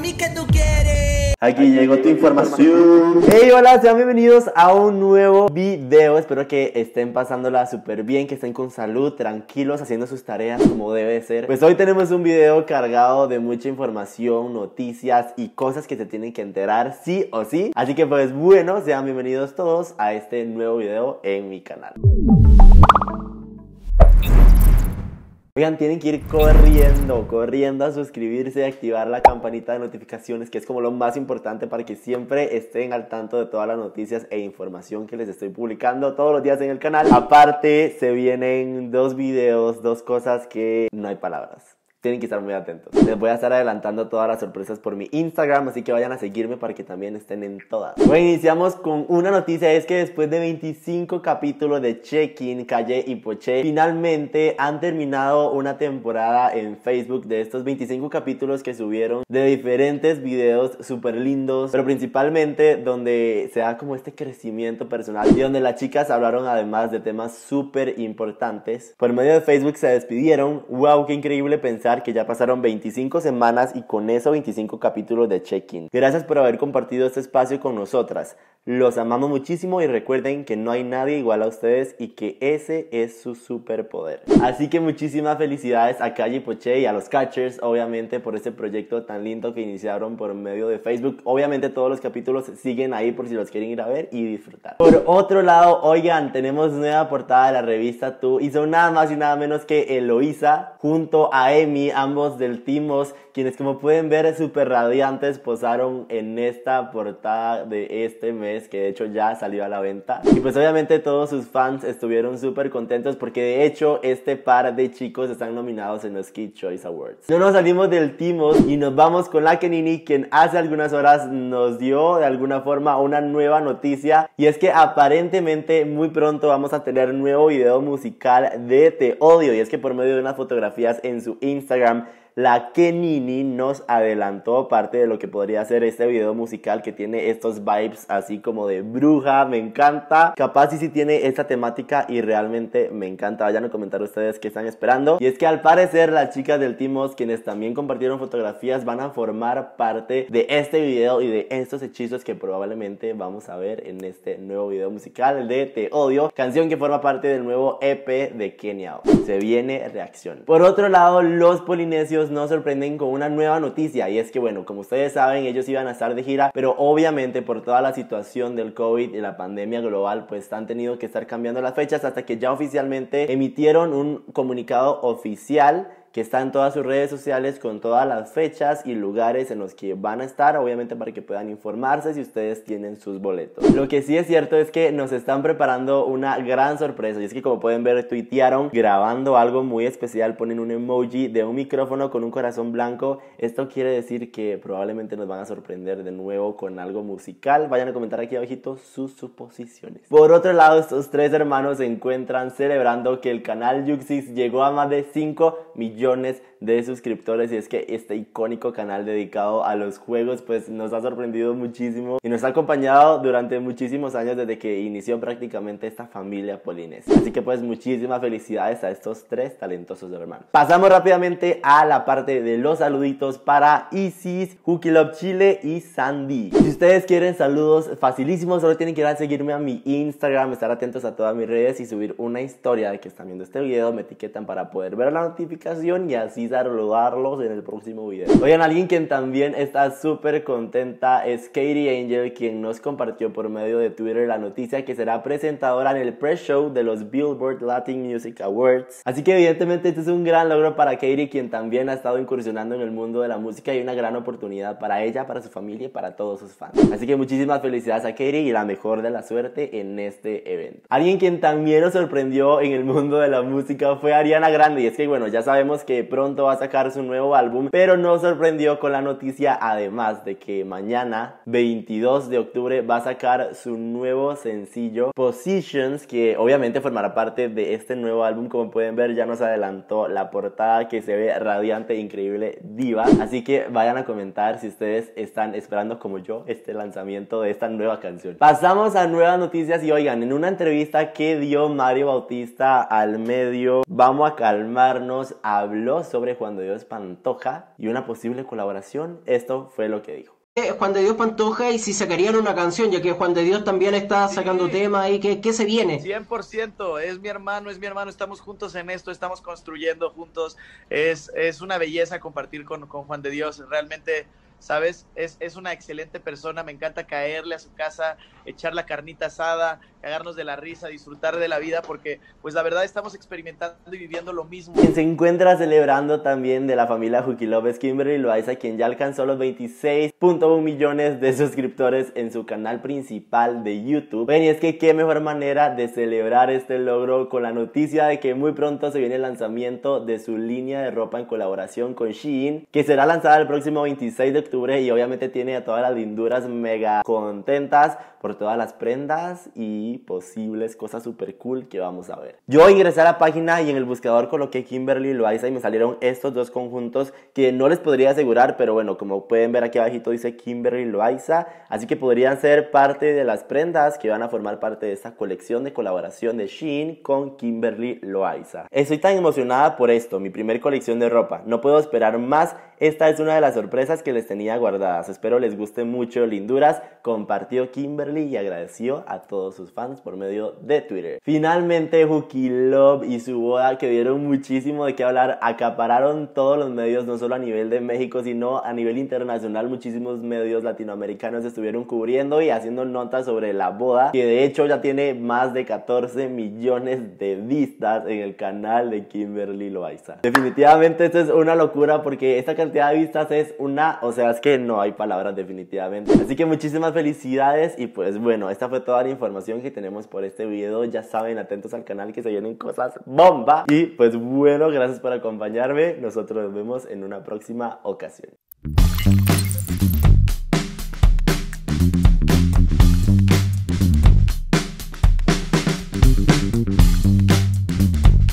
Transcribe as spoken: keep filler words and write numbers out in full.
mí que tú quieres. Aquí llegó tu información. Hey, hola, sean bienvenidos a un nuevo video. Espero que estén pasándola súper bien, que estén con salud, tranquilos, haciendo sus tareas como debe ser. Pues hoy tenemos un video cargado de mucha información, noticias y cosas que se tienen que enterar sí o sí. Así que pues bueno, sean bienvenidos todos a este nuevo video en mi canal. Oigan, tienen que ir corriendo, corriendo a suscribirse y activar la campanita de notificaciones, que es como lo más importante para que siempre estén al tanto de todas las noticias e información que les estoy publicando todos los días en el canal. Aparte, se vienen dos videos, dos cosas que no hay palabras. Tienen que estar muy atentos. Les voy a estar adelantando todas las sorpresas por mi Instagram, así que vayan a seguirme para que también estén en todas. Bueno, iniciamos con una noticia, es que después de veinticinco capítulos de Check-in, Calle y Poché, finalmente han terminado una temporada en Facebook de estos veinticinco capítulos que subieron de diferentes videos súper lindos, pero principalmente donde se da como este crecimiento personal y donde las chicas hablaron además de temas súper importantes. Por medio de Facebook se despidieron. Wow, qué increíble pensar que ya pasaron veinticinco semanas y con eso veinticinco capítulos de Check-in. Gracias por haber compartido este espacio con nosotras. Los amamos muchísimo y recuerden que no hay nadie igual a ustedes y que ese es su superpoder. Así que muchísimas felicidades a Calle y Poché y a los Catchers, obviamente, por este proyecto tan lindo que iniciaron por medio de Facebook. Obviamente todos los capítulos siguen ahí por si los quieren ir a ver y disfrutar. Por otro lado, oigan, tenemos nueva portada de la revista Tú y son nada más y nada menos que Eloísa junto a Emi, ambos del Timos, quienes como pueden ver súper radiantes posaron en esta portada de este mes, que de hecho ya salió a la venta. Y pues obviamente todos sus fans estuvieron súper contentos porque de hecho este par de chicos están nominados en los Kid Choice Awards. No nos salimos del Timos y nos vamos con la Kenini, quien hace algunas horas nos dio de alguna forma una nueva noticia, y es que aparentemente muy pronto vamos a tener un nuevo video musical de Te Odio, y es que por medio de unas fotografías en su Instagram, la Kenini nos adelantó parte de lo que podría ser este video musical que tiene estos vibes así como de bruja. Me encanta. Capaz sí sí tiene esta temática y realmente me encanta. Vayan a comentar ustedes qué están esperando. Y es que al parecer las chicas del Timos, quienes también compartieron fotografías, van a formar parte de este video y de estos hechizos que probablemente vamos a ver en este nuevo video musical de Te Odio, canción que forma parte del nuevo E P de Kenia. Se viene reacción. Por otro lado, los polinesios nos sorprenden con una nueva noticia, y es que bueno, como ustedes saben, ellos iban a estar de gira, pero obviamente por toda la situación del COVID y la pandemia global, pues han tenido que estar cambiando las fechas hasta que ya oficialmente emitieron un comunicado oficial que está en todas sus redes sociales con todas las fechas y lugares en los que van a estar, obviamente para que puedan informarse si ustedes tienen sus boletos. Lo que sí es cierto es que nos están preparando una gran sorpresa, y es que como pueden ver, tuitearon grabando algo muy especial, ponen un emoji de un micrófono con un corazón blanco. Esto quiere decir que probablemente nos van a sorprender de nuevo con algo musical. Vayan a comentar aquí abajito sus suposiciones. Por otro lado, estos tres hermanos se encuentran celebrando que el canal Yuxis llegó a más de cinco millones de suscriptores, y es que este icónico canal dedicado a los juegos pues nos ha sorprendido muchísimo y nos ha acompañado durante muchísimos años desde que inició prácticamente esta familia polinesia. Así que pues muchísimas felicidades a estos tres talentosos hermanos. Pasamos rápidamente a la parte de los saluditos para Isis, Cookie Love Chile y Sandy. Si ustedes quieren saludos facilísimos, solo tienen que ir a seguirme a mi Instagram, estar atentos a todas mis redes y subir una historia de que están viendo este video, me etiquetan para poder ver la notificación y así saludarlos en el próximo video. Oigan, alguien quien también está súper contenta es Katie Angel, quien nos compartió por medio de Twitter la noticia que será presentadora en el pre-show de los Billboard Latin Music Awards. Así que evidentemente este es un gran logro para Katie, quien también ha estado incursionando en el mundo de la música, y una gran oportunidad para ella, para su familia y para todos sus fans. Así que muchísimas felicidades a Katie y la mejor de la suerte en este evento. Alguien quien también nos sorprendió en el mundo de la música fue Ariana Grande, y es que bueno, ya sabemos que pronto va a sacar su nuevo álbum, pero nos sorprendió con la noticia además de que mañana veintidós de octubre va a sacar su nuevo sencillo Positions, que obviamente formará parte de este nuevo álbum. Como pueden ver, ya nos adelantó la portada que se ve radiante, increíble, diva, así que vayan a comentar si ustedes están esperando como yo este lanzamiento de esta nueva canción. Pasamos a nuevas noticias y oigan, en una entrevista que dio Mario Bautista al medio Vamos a Calmarnos, a habló sobre Juan de Dios Pantoja y una posible colaboración. Esto fue lo que dijo. Juan de Dios Pantoja y si sacarían una canción, ya que Juan de Dios también está sacando sí. temas y ¿qué, qué se viene? cien por ciento, es mi hermano, es mi hermano, estamos juntos en esto, estamos construyendo juntos, es, es una belleza compartir con, con Juan de Dios, realmente, ¿sabes? Es, es una excelente persona, me encanta caerle a su casa, echar la carnita asada, cagarnos de la risa, disfrutar de la vida, porque pues la verdad estamos experimentando y viviendo lo mismo. Quien se encuentra celebrando también de la familia Juki Love es Kimberly Loaiza, quien ya alcanzó los veintiséis punto uno millones de suscriptores en su canal principal de YouTube. Ven, y es que qué mejor manera de celebrar este logro con la noticia de que muy pronto se viene el lanzamiento de su línea de ropa en colaboración con Shein, que será lanzada el próximo veintiséis de octubre y obviamente tiene a todas las linduras mega contentas por todas las prendas y posibles cosas super cool que vamos a ver. Yo ingresé a la página y en el buscador coloqué Kimberly Loaiza y me salieron estos dos conjuntos que no les podría asegurar, pero bueno, como pueden ver aquí abajito dice Kimberly Loaiza, así que podrían ser parte de las prendas que van a formar parte de esta colección de colaboración de Shein con Kimberly Loaiza. Estoy tan emocionada por esto, mi primer colección de ropa, no puedo esperar más. Esta es una de las sorpresas que les tenía guardadas. Espero les guste mucho, linduras. Compartió Kimberly y agradeció a todos sus fans por medio de Twitter. Finalmente, Juki Love y su boda, que dieron muchísimo de qué hablar, acapararon todos los medios, no solo a nivel de México, sino a nivel internacional. Muchísimos medios latinoamericanos estuvieron cubriendo y haciendo notas sobre la boda, que de hecho ya tiene más de catorce millones de vistas en el canal de Kimberly Loaiza. Definitivamente esto es una locura porque esta cantidad de vistas es una, o sea, es que no hay palabras definitivamente. Así que muchísimas felicidades y pues bueno, esta fue toda la información que tenemos por este video. Ya saben, atentos al canal que se vienen cosas bomba. Y pues bueno, gracias por acompañarme. Nosotros nos vemos en una próxima ocasión.